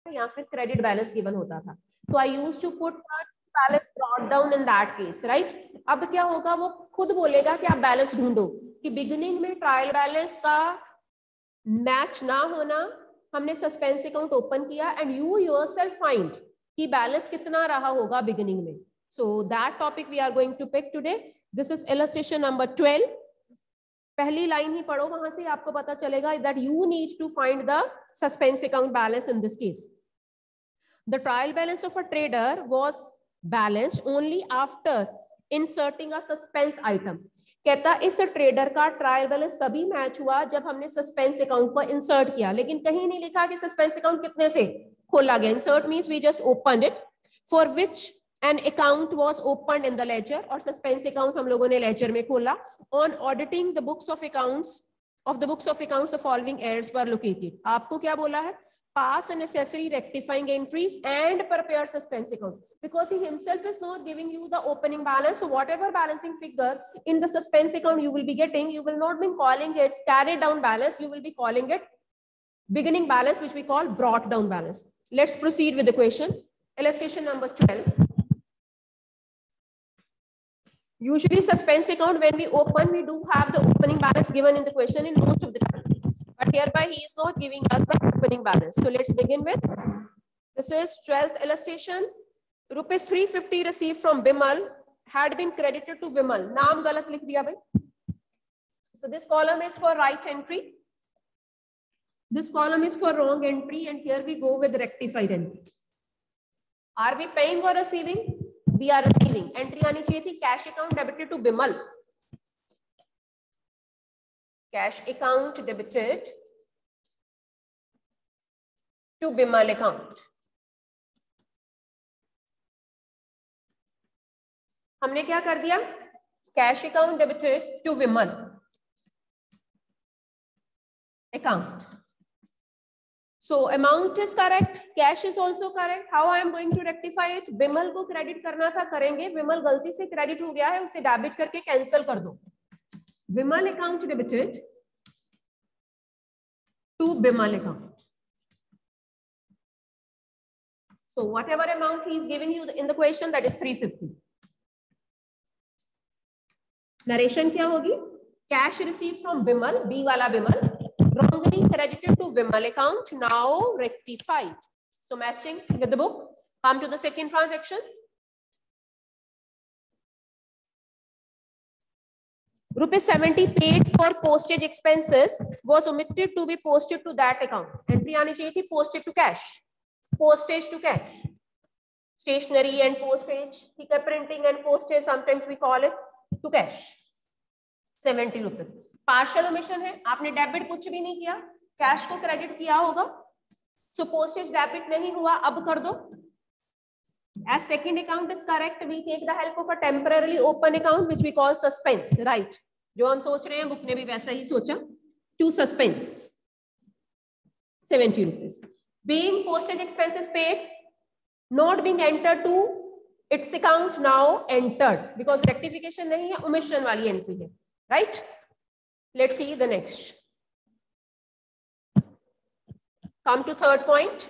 या फिर credit balance given होता था. So I used to put balance brought down in that case, right. अब क्या होगा, वो खुद बोलेगा कि आप बैलेंस ढूंढो, कि बिगिनिंग में ट्रायल बैलेंस का मैच ना होना, हमने सस्पेंस अकाउंट ओपन किया एंड यू योरसेल्फ फाइंड कि बैलेंस कितना रहा होगा बिगिनिंग में. So that topic we are going to pick today. This is illustration number 12. पहली लाइन ही पढ़ो, वहां से आपको पता चलेगा that you need to find the suspense account balance in this case. The trial balance of a trader was balanced only after inserting a suspense item. कहता इस trader का ट्रायल बैलेंस तभी मैच हुआ जब हमने सस्पेंस अकाउंट को insert किया, लेकिन कहीं नहीं लिखा कि सस्पेंस अकाउंट कितने से खोला गया. Insert means we just opened it, for which an account was opened in the ledger, और सस्पेंस अकाउंट हम लोगों ने लेजर में खोला. On auditing the books of accounts the following errors were located. आपको क्या बोला है? Pass necessary rectifying entries and prepare suspense account, because he himself is not giving you the opening balance. So whatever balancing figure in the suspense account you will be getting, you will not be calling it carried down balance, you will be calling it beginning balance, which we call brought down balance. Let's proceed with the question. Illustration number 12. Usually suspense account, when we open, we do have the opening balance given in the question in most of the time. But hereby he is not giving us the opening balance. So let's begin with, this is 12th illustration. Rupees 350 received from Bimal had been credited to Bimal. Naam galat likh diya bhai. So this column is for right entry. This column is for wrong entry, and here we go with rectified entry. Are we paying or receiving? We are receiving. Entry आनी चाहिए थी cash account debited to Bimal. Cash account debited to Bimal account. हमने क्या कर दिया? Cash account debited to Bimal account. So amount is correct, cash is also correct. How I am going to rectify it? Bimal को credit करना था, करेंगे. Bimal गलती से credit हो गया है, उसे डेबिट करके कैंसिल कर दो. Bimal account debited to Bimal account. So whatever amount he is giving you in the question, that is 350. Narration क्या होगी? Cash received from Bimal, B वाला Bimal, wrongly credited to Bimal account, now rectified. So matching with the book. Come to the second transaction. Rupees 70 paid for postage expenses was omitted to be posted to that account. Entry आनी चाहिए थी posted to cash. Postage to cash. Stationery and postage, ठीक है, printing and postage, sometimes we call it to cash. 70 rupees. Partial omission है, आपने debit कुछ भी नहीं किया, कैश को क्रेडिट किया होगा. सो पोस्टेज डेबिट नहीं हुआ, अब कर दो. As second account is correct, we take the help of a temporarily open account which we call suspense, right? जो हम सोच रहे हैं बुक ने भी वैसा ही सोचा. To suspense 70 rupees. Being postage expenses paid, not being entered to its account, now entered, because rectification नहीं है, omission वाली entry है, right? Let's see the next. Come to third point.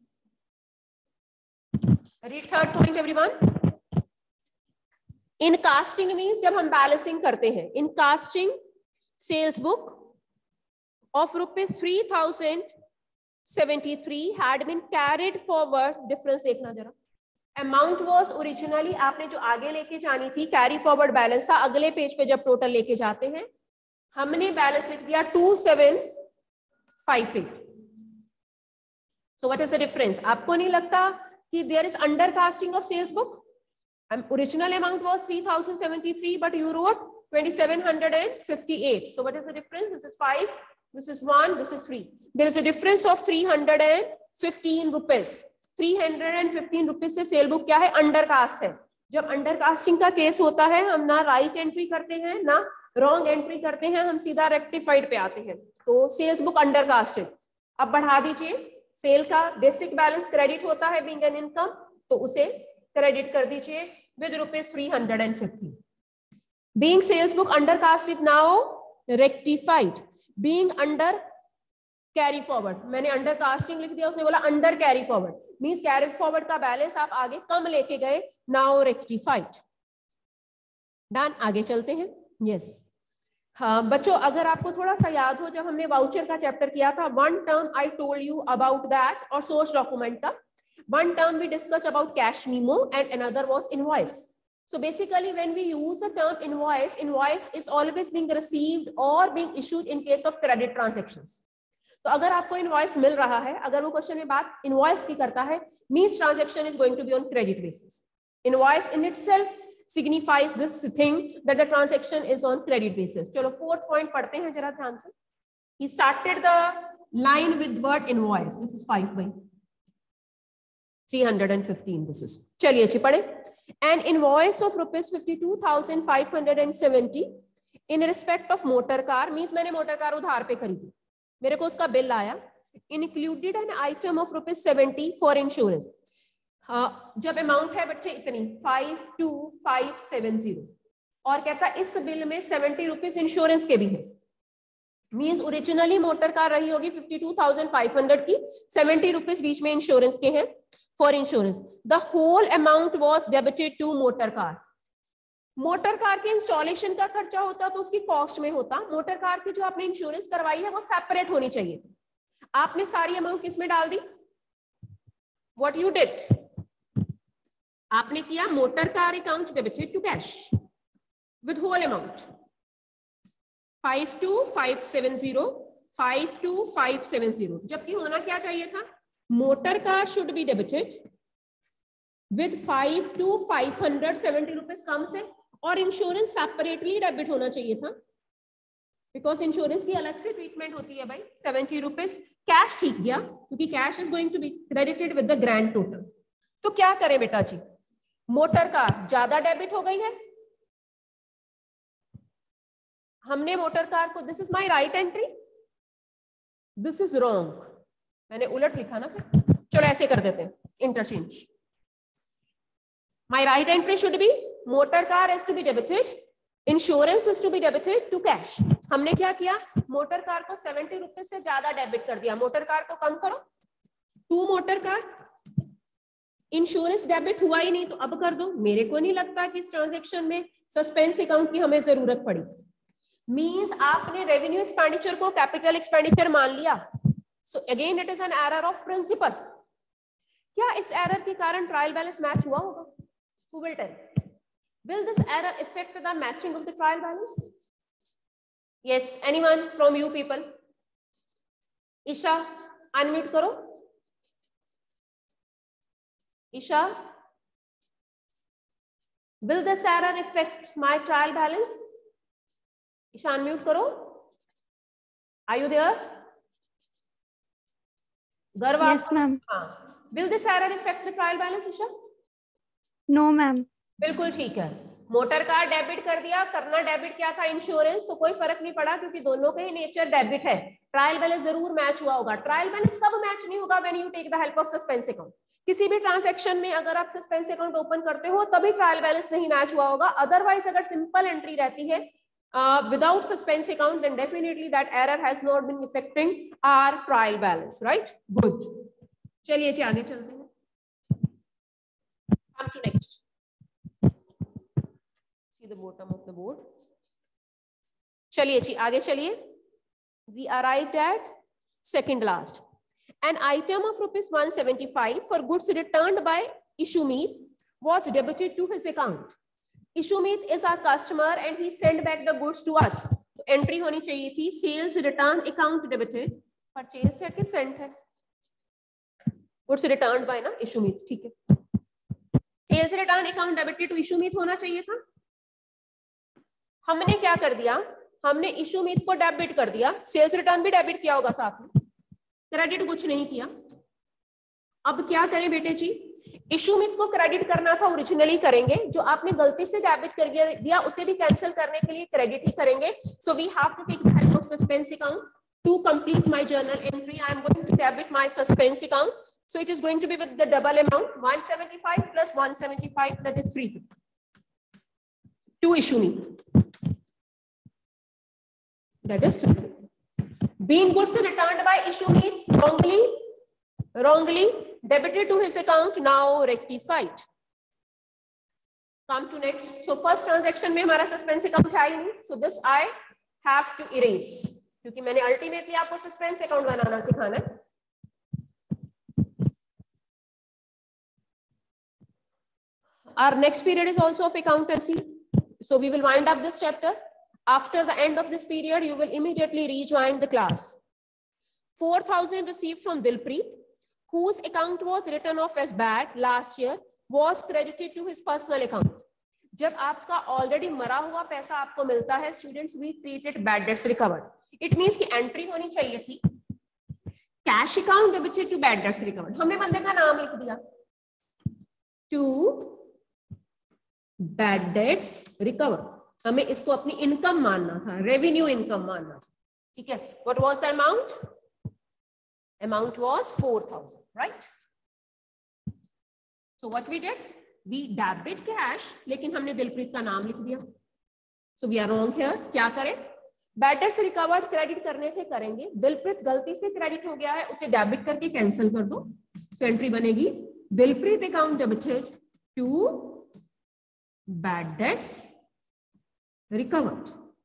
Read third point, everyone. In casting means जब हम balancing करते हैं. In casting, sales book of rupees 3073 had been carried forward. Difference देखना जरा. Amount was originally, आपने जो आगे लेके जानी थी carry forward balance था. अगले पेज पे जब टोटल लेके जाते हैं, हमने बैलेंस लिख दिया 2758. So what is the difference? आपको नहीं लगता कि there is undercasting of sales book? Original amount was 3073, but you wrote 2758. So what is the difference? This is 5, this is 1, this is 3. There is a difference of 315 rupees. 315 rupees से sale book क्या है? Undercast है. जब undercasting का case होता है, हम ना राइट एंट्री करते हैं ना रॉन्ग एंट्री करते हैं, हम सीधा रेक्टिफाइड पे आते हैं. तो सेल्स बुक अंडरकास्टेड. अब बढ़ा दीजिए. सेल का बेसिक बैलेंस क्रेडिट होता है बीइंग एन इनकम, तो उसे क्रेडिट कर दीजिए with rupees 350. Being sales book undercasted, now rectified. Being under carry forward, मैंने अंडर कास्टिंग लिख दिया, उसने बोला under carry forward, means carry forward का बैलेंस आप आगे कम लेके गए, नाउ रेक्टिफाइड। डन, आगे चलते हैं। यस हाँ बच्चों, अगर आपको थोड़ा सा याद हो, जब हमने वाउचर का चैप्टर किया था, one term I told you about that, और सोर्स डॉक्यूमेंट का one term we discussed about cash memo and another was invoice. So basically when we use the term invoice, invoice is always being received or being issued in case of credit transactions. तो अगर आपको invoice मिल रहा है, अगर वो question में बात invoice की करता है, means transaction is going to be on credit basis. Invoice in itself signifies this thing that the transaction is on credit basis. चलो फोर्थ पॉइंट पढ़ते हैं जरा ध्यान से. He started the line with word invoice. This is 5/315. This is. चलिए अच्छी पढ़े. An invoice of rupees 52,570 in respect of motor car, means मैंने मोटर कार उधार पे खरीदी, मेरे को उसका बिल आया, included an item of rupees 70 for insurance. जब अमाउंट है बच्चे इतनी 52,570 और कहता इस बिल में 70 रुपीज इंश्योरेंस के भी है, मींस ओरिजिनली मोटर कार रही होगी 52,500 की, 70 रुपीज बीच में इंश्योरेंस के हैं for insurance. The whole amount was debited to motor car. Motor car के इंस्टॉलेशन का खर्चा होता तो उसकी कॉस्ट में होता, मोटर कार की जो आपने इंश्योरेंस करवाई है वो सेपरेट होनी चाहिए थी. आपने सारी अमाउंट किसमें डाल दी? व्हाट यू डिड, आपने किया motor car account debited to cash with whole amount 52,570, जबकि होना क्या चाहिए था, motor car should be debited with 5,570 rupees कम से, और इंश्योरेंस सेपरेटली डेबिट होना चाहिए था, बिकॉज इंश्योरेंस की अलग से ट्रीटमेंट होती है भाई. 70 रुपीज कैश ठीक गया, क्योंकि cash is going to be credited with the grand total. तो क्या करें बेटा जी, मोटर कार ज्यादा डेबिट हो गई है, हमने मोटर कार को, this is my right entry, this is wrong, मैंने उलट लिखा ना, फिर चलो ऐसे कर देते हैं interchange. My right entry should be motor car is to be debited, insurance is to be debited to cash. हमने क्या किया, मोटर कार को 70 रुपीज से ज्यादा डेबिट कर दिया, मोटर कार को कम करो, to motor car, insurance debit हुआ ही नहीं तो अब कर दो. मेरे को नहीं लगता कि इस ट्रांजैक्शन में सस्पेंस अकाउंट की हमें जरूरत पड़ी. मींस आपने रेवेन्यू एक्सपेंडिचर को कैपिटल एक्सपेंडिचर मान लिया. So again it is an error of principle. क्या इस एरर के कारण ट्रायल बैलेंस मैच हुआ होगा? Who will tell? Will this error effect the matching of the trial balance? Yes, anyone from you people? Isha unmute करो. Isha, will this error affect my trial balance? Isha, unmute karo. Are you there? Garva? Yes, ma'am. Will this error affect the trial balance, Isha? No, ma'am. बिल्कुल ठीक है. Motor car debit कर दिया, करना debit क्या था, insurance, तो कोई फर्क नहीं पड़ा क्योंकि दोनों का ही नेचर डेबिट है. ट्रायल बैलेंस जरूर मैच हुआ होगा. ट्रायल बैलेंस कब मैच नहीं होगा? When you take the help of suspense account. किसी भी ट्रांजैक्शन में अगर आप सस्पेंस अकाउंट ओपन करते हो तभी ट्रायल बैलेंस नहीं मैच हुआ होगा. अदरवाइज अगर सिंपल एंट्री रहती है without suspense account, then definitely that error has not been affecting our trial balance. Right, good. चलिए जी आगे चलते हैं. Come to next. The bottom of the board. चलिए जी आगे चलिए. We arrived at second last. An item of rupees 175 for goods returned by Ishumeet was debited to his account. Ishumeet is our customer and he sent back the goods to us. तो entry होनी चाहिए थी sales return account debited. Purchased है कि sent है? Goods returned by ना Ishumeet, ठीक है. Sales return account debited to Ishumeet होना चाहिए था. हमने क्या कर दिया, हमने इशूमीत को डेबिट कर दिया, सेल्स रिटर्न भी डेबिट किया होगा साथ में, क्रेडिट कुछ नहीं किया. अब क्या करें बेटे जी, इशूमीत को क्रेडिट करना था ओरिजिनली करेंगे, जो आपने गलती से डेबिट कर दिया उसे भी कैंसिल करने के लिए क्रेडिट ही करेंगे. So we have to take the help of suspense account to complete my journal entry. I am going to debit my suspense account. So it is going to be with the double amount 175 plus 175, that is 350 to Ishumeet. That is Being goods returned by Issumeet, wrongly debited to his account, now rectified. Come to next. So first transaction में हमारा suspense account है ही नहीं, so this I have to erase, क्योंकि मैंने ultimately आपको suspense account बनाना सिखाना है. Our next period is also of accountancy, so we will wind up this chapter. After the end of this period, you will immediately rejoin the class. 4,000 received from Dilpreet, whose account was written off as bad last year, was credited to his personal account. जब आपका already मरा हुआ पैसा आपको मिलता है, students we treat it bad debts recovered. It means कि entry होनी चाहिए थी cash account debited to bad debts recovered. हमने बंदे का नाम लिख दिया to bad debts recovered. हमें इसको अपनी इनकम मानना था, रेवेन्यू इनकम मानना था. ठीक है. What was the amount? Amount was 4,000, right? So what we did? We debit cash, लेकिन हमने दिलप्रीत का नाम लिख दिया. So we are wrong here. क्या करें? Bad debts recovered क्रेडिट करने थे, करेंगे. दिलप्रीत गलती से क्रेडिट हो गया है, उसे डेबिट करके कैंसिल कर दो. So एंट्री बनेगी Dilpreet account debited to bad debts recovered.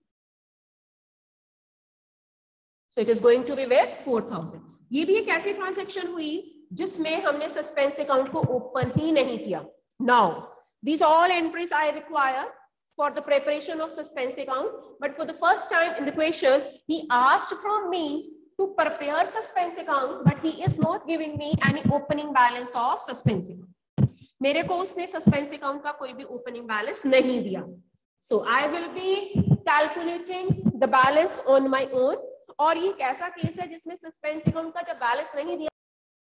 So it is going to be with 4,000. ये भी एक ऐसी ट्रांजैक्शन हुई जिसमें हमने सस्पेंस अकाउंट को ओपन ही नहीं किया. Now these all entries I require for the preparation of suspense account, but for the first time in the question he asked from me to prepare suspense account, but he is not giving me any opening balance of suspense account. मेरे को उसने suspense account का कोई भी opening balance नहीं दिया. So I will be calculating the balance on my own. और ये कैसा केस है जिसमें सस्पेंस अकाउंट का जब बैलेंस नहीं दिया,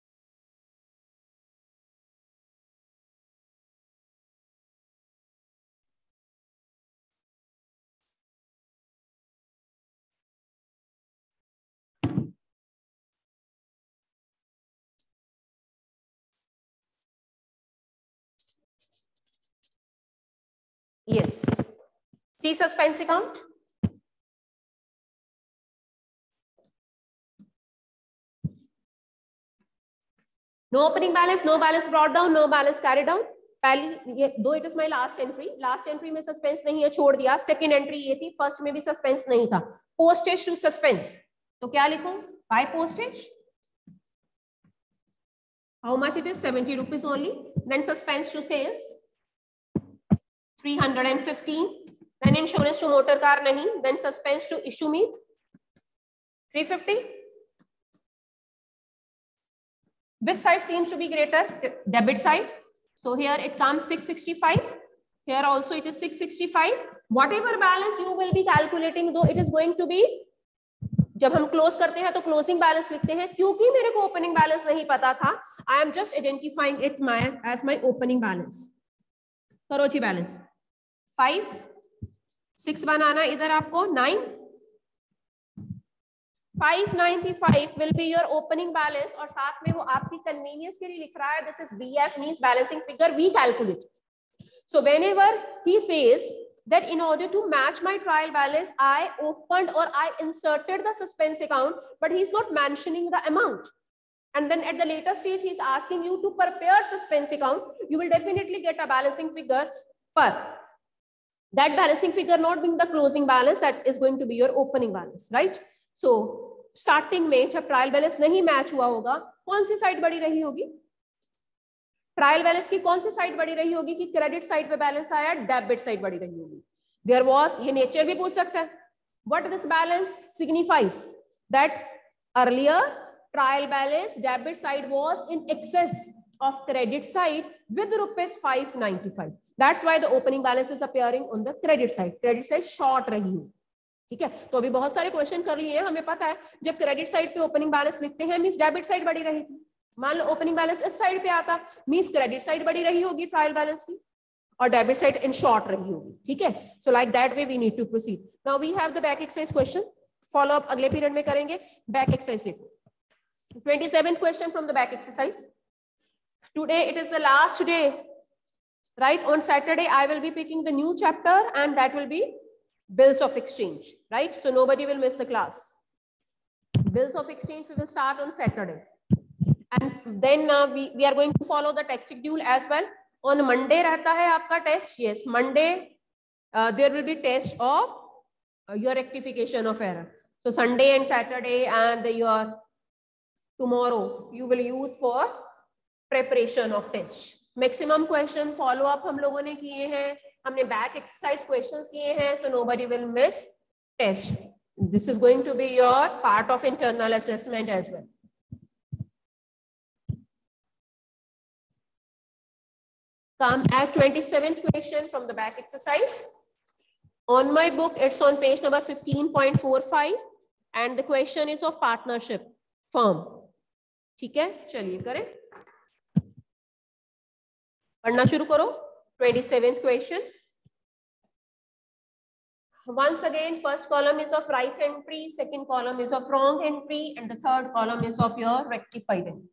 yes, see suspense account. No opening balance, no balance brought down, no balance carried down. पहली ये दो, it is my last entry में सस्पेंस नहीं है, छोड़ दिया. सेकंड एंट्री ये थी, फर्स्ट में भी सस्पेंस नहीं था. पोस्टेज टू सस्पेंस, तो क्या लिखूं? By postage. How much it is? 70 rupees only. Then suspense to sales 315. Then insurance to motor car नहीं. Then suspense to Ishumeet 350. Which side seems to be greater? Debit side. So here it comes 665. Here also it is 665. Whatever balance you will be calculating, though it is going to be, जब हम close करते हैं तो closing balance लिखते हैं. क्योंकि मेरे को ओपनिंग बैलेंस नहीं पता था, I am just identifying it as my opening balance. करो जी बैलेंस. 5 6 बनाना इधर आपको 9. 595 will be your opening balance, और साथ में वो आपकी कन्वीनियंस के लिए लिख रहा है this is BF means balancing figure we calculate. So whenever he says that in order to match my trial balance I opened or I inserted the suspense account, but he's not mentioning the amount, and then at the later stage he's asking you to prepare suspense account, you will definitely get a balancing figure, but that balancing figure not being the closing balance, that is going to be your opening balance, right? So starting में जब trial balance नहीं match हुआ होगा, कौन सी side बड़ी रही होगी? Trial balance की कौन सी साइड बड़ी रही होगी कि क्रेडिट साइड पे बैलेंस आया, डेबिट साइड बड़ी रही होगी. देयर वाज, ये नेचर भी पूछ सकता है. What this balance signifies? That earlier trial balance debit side was in excess of credit side with rupees 595. That's why the opening balance is appearing on the credit side. Credit side short रही है. ठीक है. तो अभी बहुत सारे question कर लिए हैं, हमें पता है जब क्रेडिट साइड पे ओपनिंग बैलेंस लिखते हैं मींस डेबिट साइड बड़ी रही थी. मान लो ओपनिंग बैलेंस इस साइड पे आता मींस क्रेडिट साइड बड़ी रही होगी ट्रायल बैलेंस की, और डेबिट साइड इन शॉर्ट रही होगी. ठीक है. So like that way we need to proceed. Now we have the back exercise question. Follow up अगले पीरियड में करेंगे. बैक एक्सरसाइज देखो. 27th question from the back exercise. Today it is the last day, right? On Saturday I will be picking the new chapter and that will be bills of exchange, right? So nobody will miss the class. Bills of exchange we will start on Saturday, and then we are going to follow the tax schedule as well. On Monday रहता है आपका test. Yes, Monday there will be test of your rectification of error. So Sunday and Saturday and your tomorrow you will use for preparation of test. Maximum question follow up हम लोगों ने किए हैं, हमने back exercise questions किए हैं, so nobody will miss test. This is going to be your part of internal assessment as well. Come at 27th question from the back exercise. On my book, it's on page number 15.45 and the question is of partnership firm. ठीक है, चलिए करें, पढ़ना शुरू करो. 27th question. Once again, first column is of right entry, second column is of wrong entry, and the third column is of your rectified entry.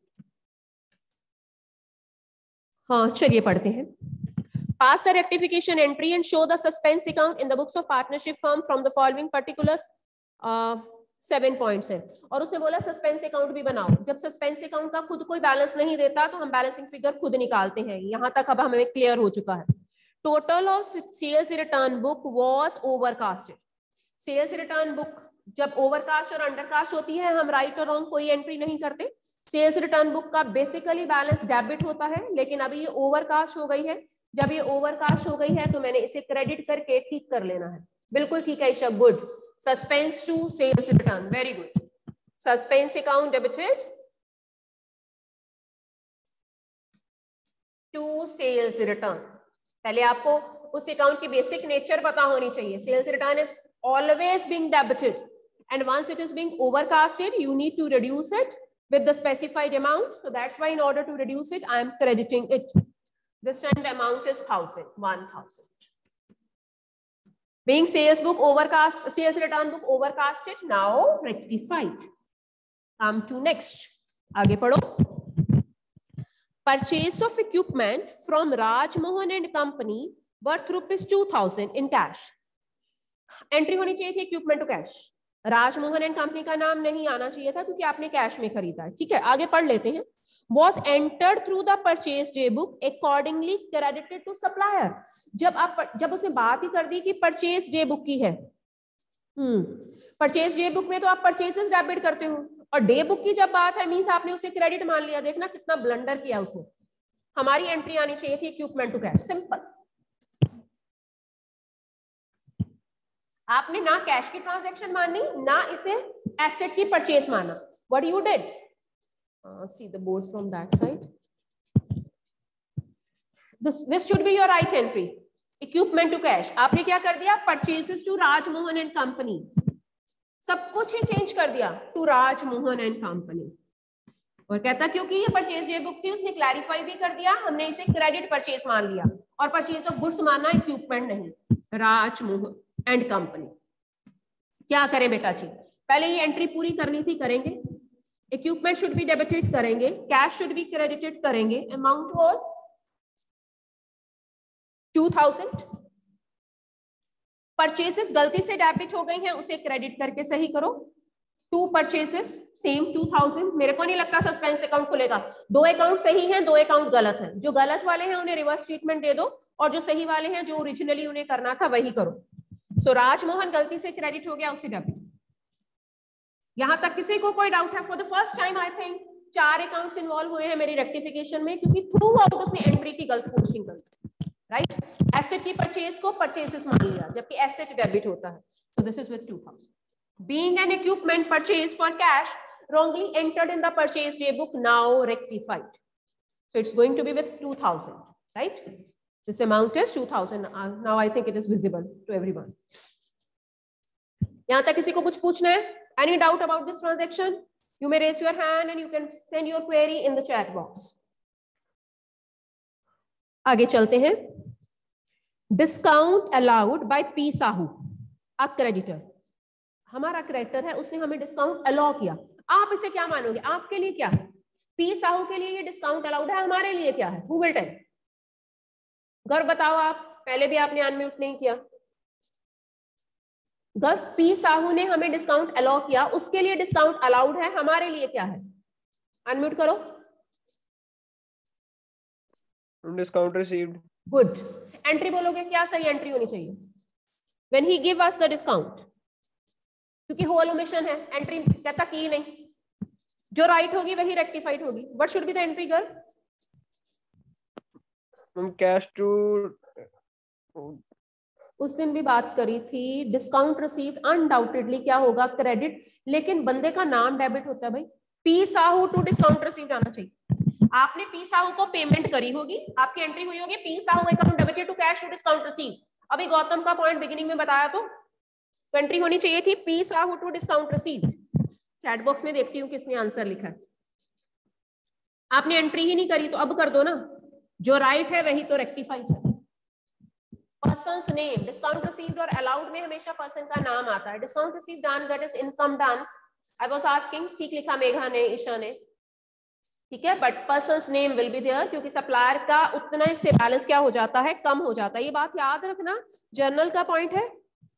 हाँ, चलिए पढ़ते हैं. Pass the rectification entry and show the suspense account in the books of partnership firm from the following particulars. 7 points है और उसने बोला suspense account भी बनाओ. जब सस्पेंस अकाउंट का खुद कोई बैलेंस नहीं देता तो हम बैलेंसिंग फिगर खुद निकालते हैं. यहां तक अब हमें क्लियर हो चुका है. Total of sales return book was overcasted. Sales return book जब ओवरकास्ट और अंडरकास्ट होती है हम राइट और रॉन्ग कोई एंट्री नहीं करते. सेल्स रिटर्न बुक का बेसिकली बैलेंस डेबिट होता है, लेकिन अभी ये ओवरकास्ट हो गई है. जब ये ओवरकास्ट हो गई है तो मैंने इसे क्रेडिट करके ठीक कर लेना है. बिल्कुल ठीक है Isha, good. Suspense to sales return, very good. Suspense account debited to sales return. पहले आपको उस अकाउंट की बेसिक नेचर पता होनी चाहिए. Sales return is always being debited and once it is being overcasted you need to reduce it with the specified amount. So that's why in order to reduce it I am crediting it. This time the amount is 1000. Being sales book overcast, sales return book overcasted, now rectified. Come to next. आगे पढ़ो. Purchase of equipment from Raj Mohan and Company worth ₹2000 in cash. Entry होनी चाहिए थी equipment to cash. Rajmohan and company का नाम नहीं आना चाहिए था क्योंकि आपने कैश में खरीदा है. ठीक है, आगे पढ़ लेते हैं. Was entered through the purchase day book accordingly credited to supplier. जब उसने बात ही कर दी कि परचेज डे बुक की है. परचेज डे बुक में तो आप परचेजेस डेबिट करते हो और डे बुक की जब बात है मींस आपने उसे क्रेडिट मान लिया. देखना कितना ब्लंडर किया उसने. हमारी एंट्री आनी चाहिए थी इक्विपमेंट टू कैश. सिंपल. आपने ना कैश की ट्रांजैक्शन मानी ना इसे एसेट की परचेज माना. What you did, see the board from that side. This should be your right entry. Equipment to cash. आपने क्या कर दिया, purchases to Rajmohan and company. सब कुछ ही चेंज कर दिया टू राजमोहन एंड कंपनी. और कहता क्योंकि ये परचेज ये बुक थी उसने क्लैरिफाई भी कर दिया, हमने इसे क्रेडिट परचेज मान लिया और परचेज ऑफ गुड्स माना, इक्विपमेंट नहीं. Rajmohan and company. क्या करें बेटा जी, पहले ये एंट्री पूरी करनी थी, करेंगे. इक्विपमेंट शुड बी डेबिटेड करेंगे, कैश शुड बी क्रेडिटेड करेंगे. Amount was 2000. परचेसेस गलती से डेबिट हो गई हैं, उसे क्रेडिट करके सही करो. 2 परचेसेस सेम 2000. मेरे को नहीं लगता सस्पेंस अकाउंट खुलेगा. 2 अकाउंट सही हैं, 2 अकाउंट गलत हैं. जो गलत वाले हैं उन्हें रिवर्स ट्रीटमेंट दे दो और जो सही वाले हैं जो ओरिजिनली उन्हें करना था वही करो. सो राजमोहन गलती से क्रेडिट हो गया, उसे डेबिट. यहां तक किसी को कोई डाउट है? For the first time I think 4 accounts involve हुए हैं मेरी रेक्टिफिकेशन में क्योंकि थ्रू आउट उसने एंट्री की गलत पोस्टिंग कर दी. राइट, एसेट की परचेज को परचेसेस मान लिया जबकि एसेट डेबिट होता है. So this is with 2000. Being an equipment purchase for cash wrongly entered in the purchase day book, now rectified. So it's going to be with 2000, right? This amount is 2000. Now I think it is visible to everyone. यहाँ तक किसी को कुछ पूछना है? Any doubt about this transaction? You may raise your hand and you can send your query in the chat box. आगे चलते हैं. Discount allowed by P Sahu, a creditor. हमारा क्रेडिटर है, उसने हमें डिस्काउंट अलाउ किया. आप इसे क्या मानोगे? आपके लिए क्या है? पी साहू के लिए ये डिस्काउंट अलाउड है, हमारे लिए क्या है? Who will tell? गर्व बताओ आप. पहले भी आपने अनम्यूट नहीं किया. पी साहू ने हमें डिस्काउंट अलाउ किया, उसके लिए डिस्काउंट अलाउड है, हमारे लिए क्या है? अनम्यूट करो। Discount received. गुड। एंट्री बोलोगे, क्या सही एंट्री होनी चाहिए? When he give us the discount, क्योंकि होल ओमिशन है, एंट्री कहता की नहीं, जो राइट होगी वही रेक्टिफाइड होगी। What should be the entry girl? Cash to, उस दिन भी बात करी थी, डिस्काउंट रिसीव्ड अनडाउटेडली क्या होगा? क्रेडिट, लेकिन बंदे का नाम डेबिट होता है भाई। P Sahu to discount received आना चाहिए। आपने पी साहू को पेमेंट करी होगी, आपकी एंट्री हुई होगी P Sahu account debited to cash to discount received. अभी गौतम का पॉइंट बिगिनिंग में बताया, तो एंट्री होनी चाहिए थी P Sahu to discount received. Chat box में देखती हूँ किसने आंसर लिखा है। आपने एंट्री ही नहीं करी तो अब कर दो ना, जो राइट है वही तो रेक्टिफाइड है। पर्सन्स नेम, डिस्काउंट रिसीव्ड और अलाउड में हमेशा पर्सन का नाम आता है। Discount received done, that is income done. I was asking, ठीक लिखा मेघा ने, ईशा ने, ठीक है, but persons name will be there, क्योंकि सप्लायर का उतना से बैलेंस क्या हो जाता है? कम हो जाता है। ये बात याद रखना, जर्नल का पॉइंट है।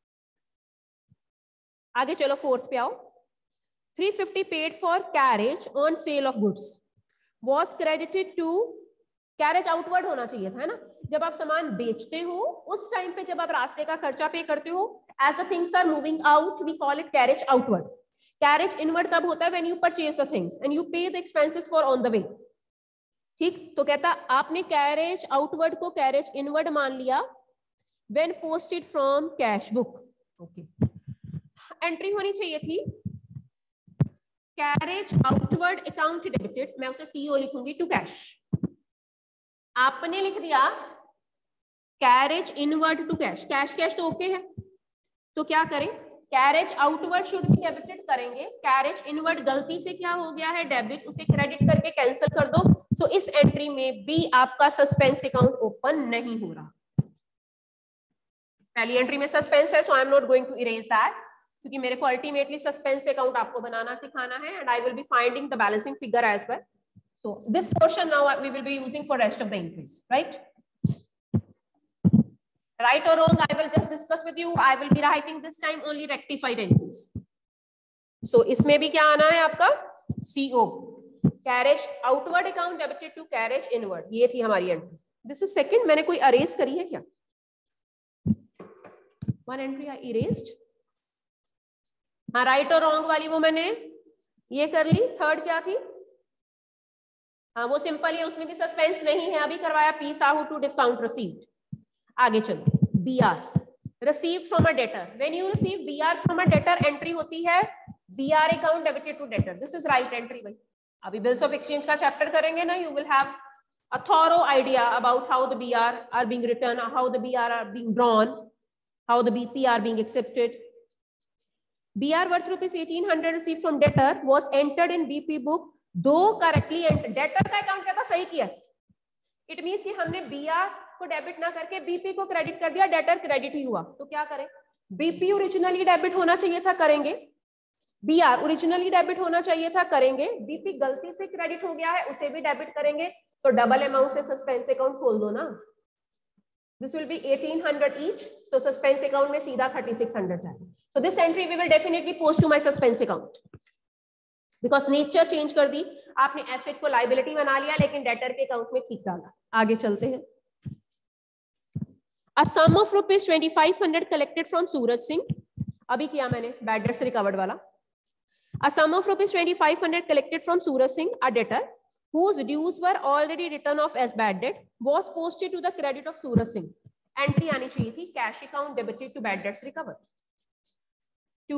आगे चलो, फोर्थ पे आओ। 350 paid for carriage on sale of goods was credited to, carriage outward होना चाहिए था, है ना? जब आप सामान बेचते हो उस टाइम पे, जब आप रास्ते का खर्चा पे करते हो, as the things are moving out we call it carriage outward. Carriage inward तब होता है when you purchase the things and you pay the expenses for on the way. ठीक, तो कहता आपने कैरेज आउटवर्ड को कैरेज इनवर्ड मान लिया when posted from cash book. Okay, entry होनी चाहिए थी कैरेज आउटवर्ड अकाउंट डेबिटेड, मैं उसे सीओ लिखूंगी, टू कैश। आपने लिख दिया carriage inward to cash, cash cash तो ओके है, तो क्या करें? Carriage outward should be debited करेंगे, कैरेज इनवर्ड गलती से क्या हो गया है? डेबिट, उसे क्रेडिट करके कैंसिल कर दो। सो इस एंट्री में भी आपका सस्पेंस अकाउंट ओपन नहीं हो रहा। पहली एंट्री में सस्पेंस है, so I am not going to erase that, क्योंकि मेरे को अल्टीमेटली सस्पेंस अकाउंट आपको बनाना सिखाना है and I will be finding the balancing figure as well. So this portion now we will be using for rest of the entries, right? Right or wrong, I will just discuss with you. I will be writing this time only rectified entries. So इसमें भी क्या आना है आपका? CO, carriage outward account debited to carriage inward. ये थी हमारी entry. This is second, मैंने कोई erase करी है क्या? One entry I erased. हाँ, right or wrong वाली वो मैंने ये कर ली। थर्ड क्या थी? हाँ, वो सिंपल है, उसमें भी सस्पेंस नहीं है, अभी करवाया P Sahu to discount received. आगे चलो, BR received from a debtor. When you receive BR from a debtor, entry होती है BR account debited to debtor. This is right entry भाई। अभी बिल्स ऑफ एक्सचेंज का चैप्टर करेंगे ना, you will have a thorough idea about how the BR are being return, how the BR are being drawn, how the BP are being accepted. B R worth ₹1800 received from debtor was entered in BP book, दो correctly enter, debtor का account कहता सही किया। It means कि हमने B R को debit ना करके बीपी को क्रेडिट कर दिया, डेटर क्रेडिट ही हुआ। तो क्या करें? बीपी ओरिजिनली डेबिट होना चाहिए था, करेंगे। बीआर ओरिजिनली डेबिट होना चाहिए था, करेंगे। बीपी गलती से क्रेडिट हो गया है, उसे भी डेबिट करेंगे। तो डबल अमाउंट से सस्पेंस अकाउंट खोल दो ना। This will be 1800 each, so suspense account में सीधा 3600 जाएगा। So this entry we will definitely post to my suspense account because nature change कर दी आपने, एसेट को लाइबिलिटी बना लिया लेकिन डेटर के अकाउंट में ठीक डाला। आगे चलते हैं। A sum of ₹2500 collected from Suraj Singh, अभी किया मैंने बैड डेट्स रिकवर्ड वाला। A sum of ₹2500 collected from Suraj Singh, a debtor whose dues were already written off as bad debt was posted to the credit of Suraj Singh. Entry आनी चाहिए थी cash account debited to bad debts recovered, to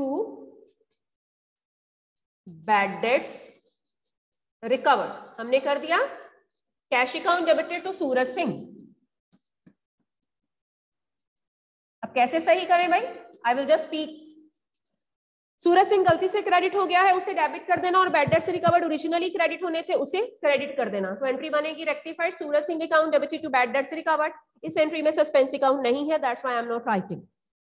bad debts recovered. हमने कर दिया cash account debited to Suraj Singh. अब कैसे सही करें भाई? I will just speak. Suraj Singh गलती से क्रेडिट हो गया है, उसे डेबिट कर देना, और bad debts recovered originally credit होने थे, उसे क्रेडिट कर देना। तो एंट्री बनेगी rectified Suraj Singh account debited to bad debts recovered. इस एंट्री में सस्पेंस अकाउंट नहीं है, that's why I am not writing.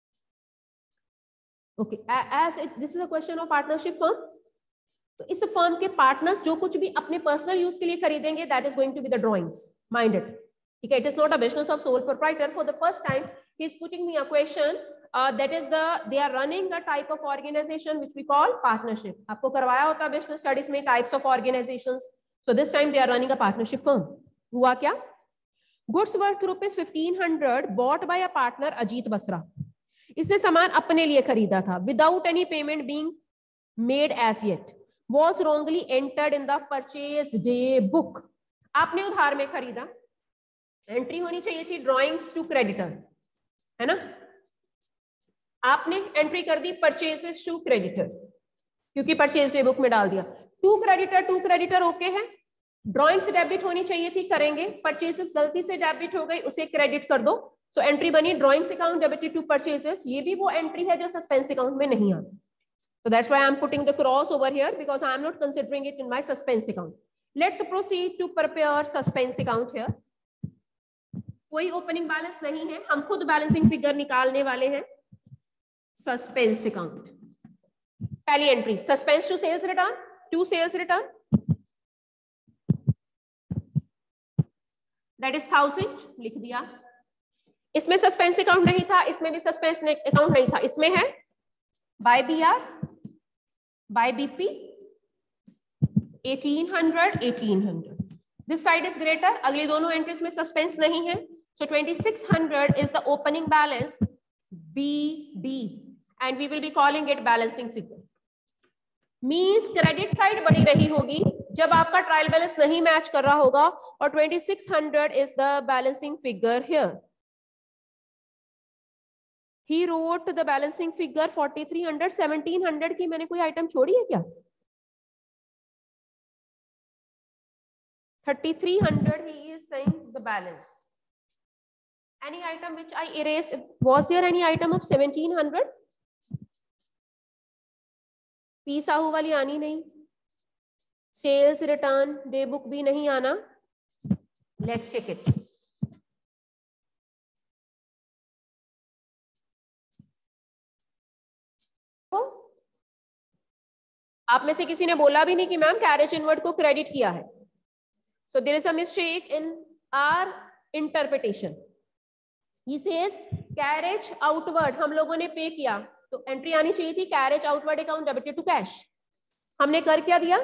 Okay, as this is a question of partnership firm, तो इस फर्म के पार्टनर्स जो कुछ भी अपने पर्सनल यूज के लिए खरीदेंगे, that is going to be the drawings, mind it. ठीक है, it is not a business of sole proprietor. For the first time he is putting me a question that is they are running a type of organization which we call partnership. आपको करवाया होता है business studies में types of organizations. So this time they are running a partnership firm. हुआ क्या? Goods worth rupees 1500 bought by a partner Ajit Basra. इसने सामान अपने लिए खरीदा था without any payment being made as yet. Was wrongly entered in the purchase day book. आपने उधार में खरीदा, एंट्री होनी चाहिए थी ड्रॉइंग्स टू क्रेडिटर, है ना? आपने एंट्री कर दी परचेजेस टू क्रेडिटर, क्योंकि परचेज डे बुक में डाल दिया. टू क्रेडिटर ओके है. ड्रॉइंग्स डेबिट होनी चाहिए थी, करेंगे. परचेजेस गलती से डेबिट हो गई, उसे क्रेडिट कर दो. सो एंट्री बनी drawings account debited to purchases. ये भी वो एंट्री है जो सस्पेंस अकाउंट में नहीं आती. So that's why I'm putting the cross over here, because I am not considering it in my suspense account. Let's proceed to prepare suspense account here. कोई opening balance नहीं है, हम खुद बैलेंसिंग फिगर निकालने वाले हैं. सस्पेंस अकाउंट, पहली entry suspense to sales return, to sales return, that is 1000 लिख दिया. इसमें सस्पेंस अकाउंट नहीं था, इसमें भी सस्पेंस अकाउंट नहीं था. इसमें है by BR, by BP 1800. This side is greater. अगली दोनों एंट्रीज में सस्पेंस नहीं है. So 2600 is the opening balance BD and we will be calling it balancing figure. Means credit side बड़ी रही होगी जब आपका ट्रायल बैलेंस नहीं मैच कर रहा होगा, और 2600 is the balancing figure here. He wrote the balancing figure 4300. 1700 की मैंने कोई आइटम छोड़ी है क्या? 3300 he is saying the balance. Any item which I erased? Was there any item of 1700? P Sahu वाली आनी नहीं, सेल्स रिटर्न डे बुक भी नहीं आना. Let's check it. आप में से किसी ने बोला भी नहीं कि मैम कैरेज इनवर्ड को क्रेडिट किया है. So there is a mistake in our interpretation. He says carriage outward हम लोगों ने पे किया, तो एंट्री आनी चाहिए थी carriage outward account debited to cash. हमने कर क्या दिया?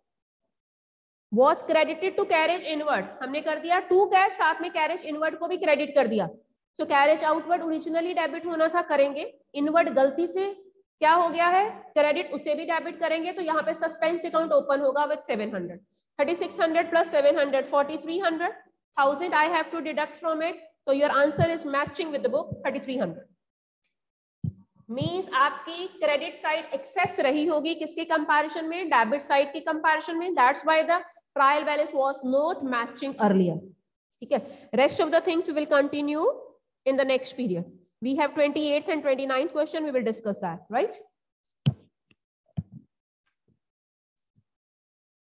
Was credited to carriage inward. हमने कर दिया टू कैश, साथ में कैरेज इनवर्ड को भी क्रेडिट कर दिया. So carriage outward originally debit होना था, करेंगे. इनवर्ड गलती से क्या हो गया है क्रेडिट, उसे भी डेबिट करेंगे. तो यहाँ पे सस्पेंस अकाउंट ओपन होगा with 700. 3600 plus 700 4300. 1000 I have to deduct from it. So your answer is matching with the book 3300. Means आपकी क्रेडिट साइड एक्सेस रही होगी किसके कंपैरिजन में? डेबिट साइड के कंपैरिजन में. That's why the trial balance was not matching earlier. ठीक है. Rest of the things we will continue in the next period. We have 28th and 29th question. We will discuss that, right?